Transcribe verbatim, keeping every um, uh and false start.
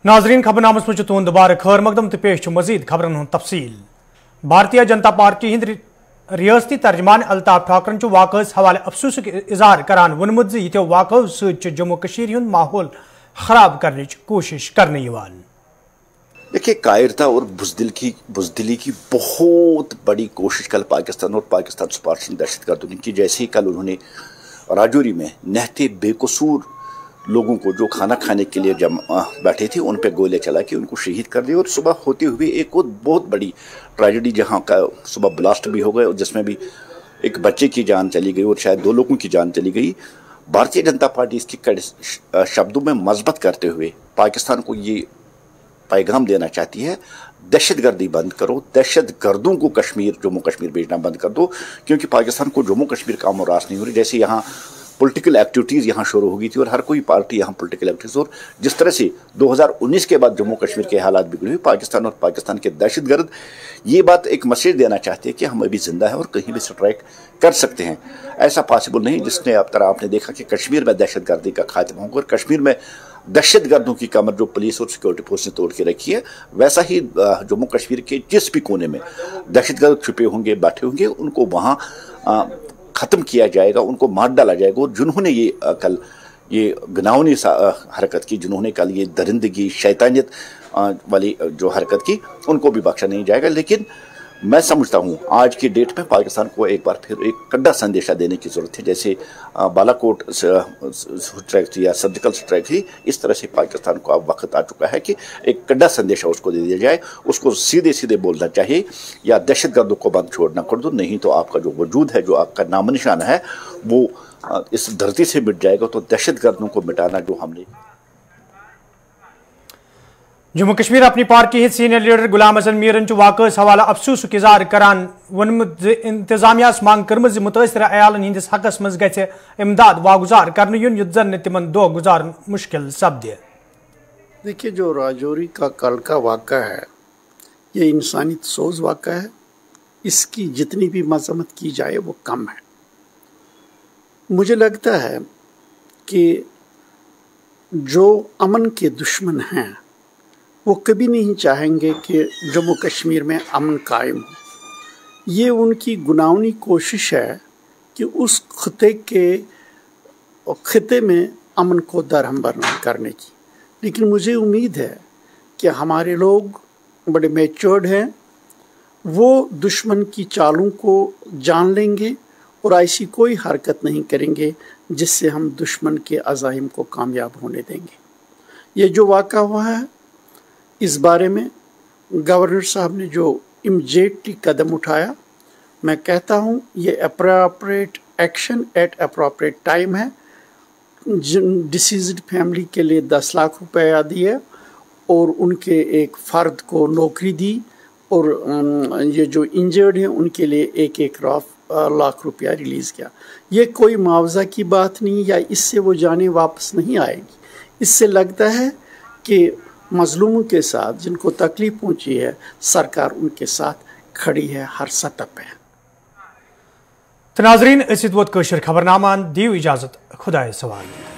नाजरीन खबरनामस में तुंद दोबारा खैर मकदम तो पेश मजीद खबरन हूं तफसील। भारतीय जनता पार्टी हिंद रियासती तर्जमान अल्ताफ ठाकरन वाक़स हवाले अफसोस इजहार करान वोनमुत ज यिथ्यो वाक़ो सत्य जम्मू कश्मीर हुंद माहौल खराब करने कोशिश करने यवान। देखिए, कायरता और बुजदिल की बुजदिली की बहुत बड़ी कोशिश कल पाकिस्तान और पाकिस्तान सुपार्शन दहशतगर्दों ने की। जैसे ही कल उन्होंने राजौरी में नहते बेकसूर लोगों को जो खाना खाने के लिए जम बैठे थे उन पे गोले चला के उनको शहीद कर दिया। और सुबह होते हुए एक और बहुत बड़ी ट्रेजेडी जहां का सुबह ब्लास्ट भी हो गए और जिसमें भी एक बच्चे की जान चली गई और शायद दो लोगों की जान चली गई। भारतीय जनता पार्टी इसकी कड़े शब्दों में मजबत करते हुए पाकिस्तान को ये पैगाम देना चाहती है, दहशतगर्दी बंद करो, दहशत गर्दों को कश्मीर जम्मू कश्मीर भेजना बंद कर दो, क्योंकि पाकिस्तान को जम्मू कश्मीर का अमन रास नहीं हो रही। जैसे यहाँ पॉलिटिकल एक्टिविटीज़ यहाँ शुरू हो गई थी और हर कोई पार्टी यहाँ पॉलिटिकल एक्टिविटीज़, और जिस तरह से दो हज़ार उन्नीस के बाद जम्मू कश्मीर के हालात बिगड़े हुए, पाकिस्तान और पाकिस्तान के दहशतगर्द ये बात एक मैसेज देना चाहते हैं कि हम अभी जिंदा हैं और कहीं भी स्ट्राइक कर सकते हैं। ऐसा पॉसिबल नहीं जिसने अब तरह आपने देखा कि कश्मीर में दहशतगर्दी का खात्मा होगा और कश्मीर में दहशतगर्दों की कमर जो पुलिस और सिक्योरिटी फोर्स ने तोड़ के रखी है, वैसा ही जम्मू कश्मीर के जिस भी कोने में दहशतगर्द छुपे होंगे बैठे होंगे उनको वहाँ ख़त्म किया जाएगा, उनको मार डाला जाएगा। और जिन्होंने ये कल ये घिनौनी हरकत की, जिन्होंने कल ये दरिंदगी शैतानियत वाली जो हरकत की, उनको भी बख्शा नहीं जाएगा। लेकिन मैं समझता हूँ आज की डेट में पाकिस्तान को एक बार फिर एक कड़ा संदेशा देने की ज़रूरत है। जैसे बालाकोट स्ट्राइक थी या सर्जिकल स्ट्राइक थी, इस तरह से पाकिस्तान को अब वक्त आ चुका है कि एक कड़ा संदेशा उसको दे दिया जाए। उसको सीधे सीधे बोलना चाहिए या दहशतगर्दों को बंद छोड़ना कर दो, नहीं तो आपका जो वजूद है, जो आपका नाम निशान है, वो इस धरती से मिट जाएगा। तो दहशतगर्दों को मिटाना जो हमने जम्मू कश्मीर अपनी पार्टी हित सीनियर लीडर गुलाम हसन मीरन वाक़स हवाला अफसोस इजहार करान वोनमुत इंतजामिया मांग कर्म मुतासर अयालन हंदिस हकस मज गि इमदाद वागुजार करने युन युत जन तिमन दो गुजार मुश्किल सपदे। देखिए, जो राजौरी का कल का वाक़ा है ये इंसानियत सोज वाक़ा है। इसकी जितनी भी मजम्मत की जाए वो कम है। मुझे लगता है कि जो अमन के दुश्मन हैं वो कभी नहीं चाहेंगे कि जम्मू कश्मीर में अमन कायम हो। ये उनकी गुनावनी कोशिश है कि उस खिते के खिते में अमन को दरहमबर करने की। लेकिन मुझे उम्मीद है कि हमारे लोग बड़े मैच्योर्ड हैं, वो दुश्मन की चालों को जान लेंगे और ऐसी कोई हरकत नहीं करेंगे जिससे हम दुश्मन के अज़ाइम को कामयाब होने देंगे। ये जो वाक़ा हुआ है, इस बारे में गवर्नर साहब ने जो इमीडिएटली कदम उठाया, मैं कहता हूँ ये appropriate action at appropriate time है। डिसीज्ड फैमिली के लिए दस लाख रुपया दिए और उनके एक फ़र्द को नौकरी दी और ये जो इंजर्ड हैं उनके लिए एक एक लाख रुपया रिलीज़ किया। ये कोई मुआवजा की बात नहीं या इससे वो जाने वापस नहीं आएगी। इससे लगता है कि मजलूमों के साथ जिनको तकलीफ पहुंची है, सरकार उनके साथ खड़ी है हर सतह पे। नाज़रीन, इस वक्त खबरनामा दी इजाज़त, खुदा सवाल।